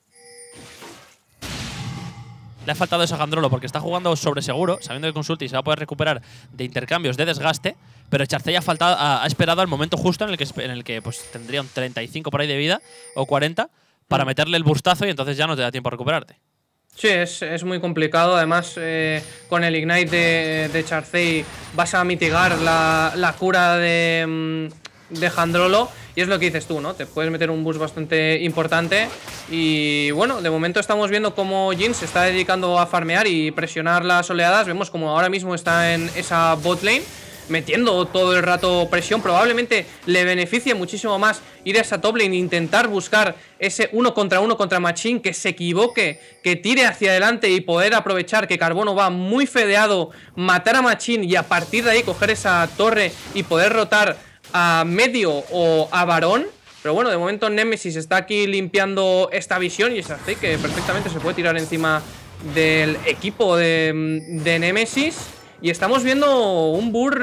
Le ha faltado eso a Jandrolo porque está jugando sobre seguro, sabiendo que con su ulti se va a poder recuperar de intercambios de desgaste. Pero Echarcey ha esperado al momento justo en el que pues, tendría un 35 por ahí de vida o 40 para meterle el burstazo y entonces ya no te da tiempo a recuperarte. Sí, es muy complicado. Además, con el Ignite de Echarcey vas a mitigar la cura de Jandrolo. Y es lo que dices tú, ¿no? Te puedes meter un boost bastante importante. Y bueno, de momento estamos viendo cómo Jin se está dedicando a farmear y presionar las oleadas. Vemos como ahora mismo está en esa bot lane, metiendo todo el rato presión. Probablemente le beneficie muchísimo más ir a esa top lane e intentar buscar ese 1 contra 1 contra Machine, que se equivoque, que tire hacia adelante y poder aprovechar que Carbono va muy fedeado, matar a Machine y a partir de ahí coger esa torre y poder rotar a medio o a varón. Pero bueno, de momento Nemesis está aquí limpiando esta visión y es así que perfectamente se puede tirar encima del equipo de Nemesis. Y estamos viendo un Burr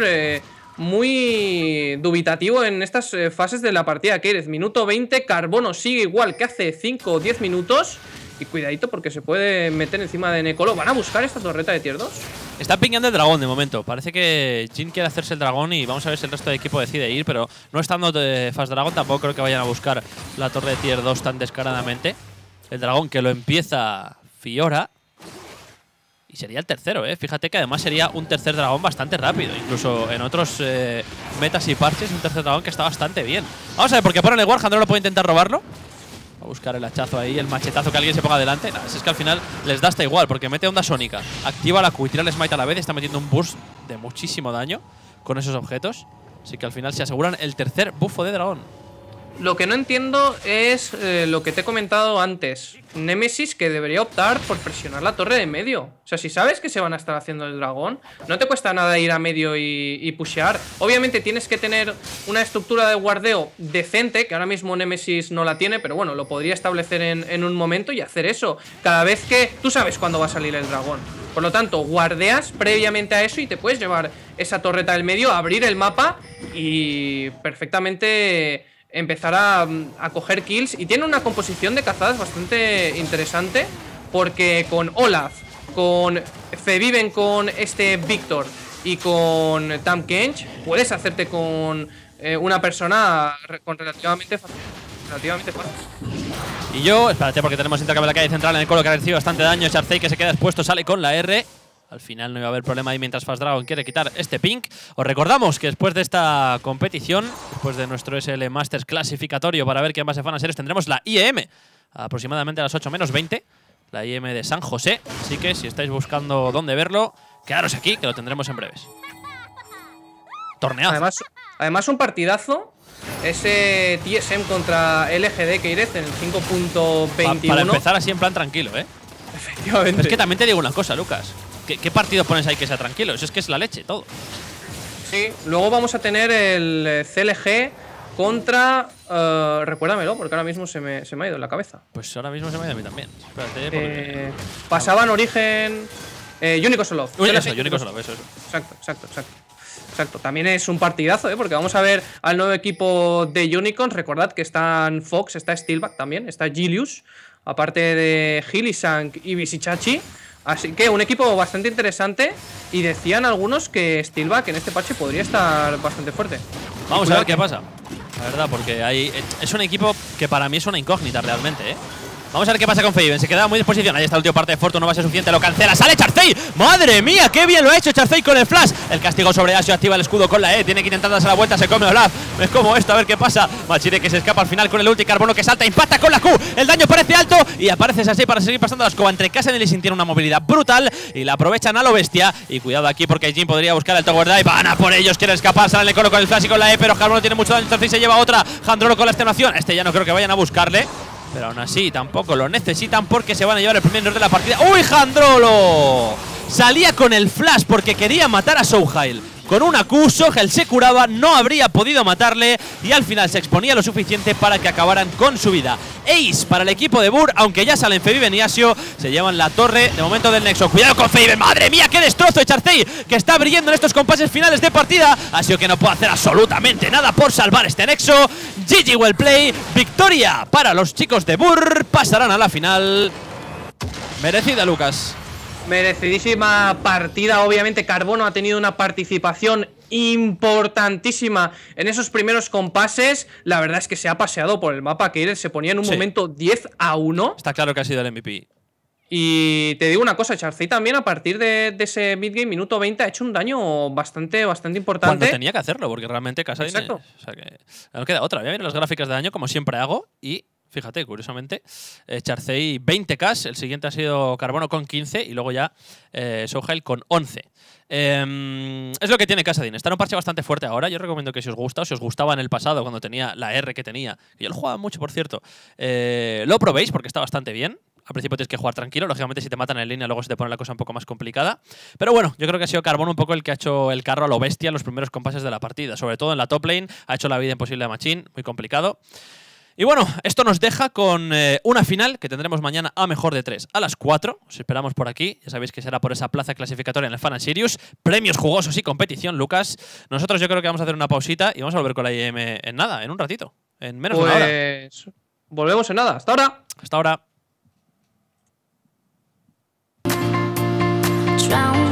muy dubitativo en estas fases de la partida. Keres, minuto 20, Carbono sigue igual que hace 5 o 10 minutos. Y cuidadito porque se puede meter encima de Necolo. ¿Van a buscar esta torreta de tier 2? Está pingueando el dragón de momento. Parece que Jin quiere hacerse el dragón y vamos a ver si el resto del equipo decide ir. Pero no estando de Fast Dragon tampoco creo que vayan a buscar la torre de tier 2 tan descaradamente. El dragón que lo empieza Fiora. Y sería el tercero, ¿eh? Fíjate que además sería un tercer dragón bastante rápido. Incluso en otros metas y parches, un tercer dragón que está bastante bien. Vamos a ver, porque ponen el War, Jandrolo puede intentar robarlo. A buscar el hachazo ahí, el machetazo, que alguien se ponga adelante. Nah, es que al final les da hasta igual, porque mete onda sónica, activa la Q y tira el smite a la vez y está metiendo un burst de muchísimo daño con esos objetos. Así que al final se aseguran el tercer bufo de dragón. Lo que no entiendo es lo que te he comentado antes. Nemesis que debería optar por presionar la torre de medio. O sea, si sabes que se van a estar haciendo el dragón, no te cuesta nada ir a medio y pushear. Obviamente tienes que tener una estructura de guardeo decente, que ahora mismo Nemesis no la tiene, pero bueno, lo podría establecer en un momento y hacer eso. Cada vez que tú sabes cuándo va a salir el dragón. Por lo tanto, guardeas previamente a eso y te puedes llevar esa torreta del medio, abrir el mapa y perfectamente empezar a coger kills. Y tiene una composición de cazadas bastante interesante, porque con Olaf, con Feviven, con este Víctor y con Tahm Kench puedes hacerte con una persona con relativamente fácil. Y yo, espérate, porque tenemos intercambio en la calle central en el colo que ha recibido bastante daño. Echarcey que se queda expuesto, sale con la R. Al final no iba a haber problema ahí mientras Fast Dragon quiere quitar este pink. Os recordamos que después de esta competición, después de nuestro SL Masters clasificatorio para ver qué más se van a ser, tendremos la IEM aproximadamente a las 8 menos 20. La IEM de San José. Así que si estáis buscando dónde verlo, quedaros aquí, que lo tendremos en breves. Torneazo. Además un partidazo. Ese TSM contra LGD Keirez en el 5.21. Para empezar así en plan tranquilo, ¿eh? Efectivamente. Es que también te digo una cosa, Lucas. ¿Qué partido pones ahí que sea tranquilo? Eso es que es la leche, todo. Sí, luego vamos a tener el CLG contra… recuérdamelo, porque ahora mismo se me ha ido en la cabeza. Pues ahora mismo se me ha ido a mí también. Espérate, porque… pasaban Origen… Unicosolov. Unicosolov, eso. Exacto. También es un partidazo, porque vamos a ver al nuevo equipo de Unicorns. Recordad que están Fox, está Steelback también, está Gilius, aparte de Hilisank y Visichachi. Así que un equipo bastante interesante. Y decían algunos que Steelback en este parche podría estar bastante fuerte. Vamos a ver qué pasa. La verdad, porque es un equipo que para mí es una incógnita realmente, ¿eh? Vamos a ver qué pasa con Feiven. Se queda muy disposición. Ahí está el último parte de Fortu. No va a ser suficiente. Lo cancela. ¡Sale Charcey! ¡Madre mía! ¡Qué bien lo ha hecho Charcey con el flash! El castigo sobre Asio. Activa el escudo con la E. Tiene que intentar darse la vuelta. Se come Olaf. Es como esto. A ver qué pasa. Machine que se escapa al final con el ulti. Carbono que salta. Impacta con la Q. El daño parece alto. Y aparece así para seguir pasando la escoba. Entre Kasen y Lee Sin tiene una movilidad brutal. Y la aprovechan a lo bestia. Y cuidado aquí porque Jin podría buscar el Tower Dive. Van a por ellos. Quieren escapar. Salen el colo con el flash y con la E. Pero Carbono tiene mucho daño. Charcey se lleva otra. Jandrolo con la extenuación. Este ya no creo que vayan a buscarle. Pero aún así tampoco lo necesitan porque se van a llevar el primer error de la partida. ¡Uy, Jandrolo! Salía con el flash porque quería matar a Sohail. Con una Q, Sohail se curaba, no habría podido matarle y al final se exponía lo suficiente para que acabaran con su vida. Ace para el equipo de Bur, aunque ya salen Feiven y Asio, se llevan la torre de momento del Nexo. Cuidado con Feiven, madre mía, qué destrozo de Charcey, que está brillando en estos compases finales de partida. Asio que no puede hacer absolutamente nada por salvar este Nexo. GG well play, victoria para los chicos de Bur, pasarán a la final. Merecida, Lucas. Merecidísima partida, obviamente Carbono ha tenido una participación importantísima en esos primeros compases. La verdad es que se ha paseado por el mapa. Keirez se ponía en un momento 10-1. Está claro que ha sido el MVP. Y te digo una cosa, Charcey también a partir de ese midgame, minuto 20, ha hecho un daño bastante importante. Cuando tenía que hacerlo, porque realmente Kasadin… Exacto. O sea que no queda otra. Voy a ver las gráficas de daño como siempre hago y… Fíjate, curiosamente, Charcey 20k, el siguiente ha sido Carbono con 15 y luego ya Sohail con 11. Es lo que tiene Kasadin. Está en un parche bastante fuerte ahora. Yo recomiendo que si os gusta o si os gustaba en el pasado cuando tenía la R que tenía, que yo lo jugaba mucho, por cierto, lo probéis porque está bastante bien. Al principio tienes que jugar tranquilo. Lógicamente, si te matan en línea, luego se te pone la cosa un poco más complicada. Pero bueno, yo creo que ha sido Carbono un poco el que ha hecho el carro a lo bestia en los primeros compases de la partida. Sobre todo en la top lane. Ha hecho la vida imposible a Machine. Muy complicado. Y bueno, esto nos deja con una final que tendremos mañana a mejor de 3 a las 4. Os esperamos por aquí. Ya sabéis que será por esa plaza clasificatoria en el Fan & Sirius. Premios jugosos y competición, Lucas. Nosotros yo creo que vamos a hacer una pausita y vamos a volver con la IEM en nada, en un ratito. En menos de una hora. Volvemos en nada. Hasta ahora. Hasta ahora.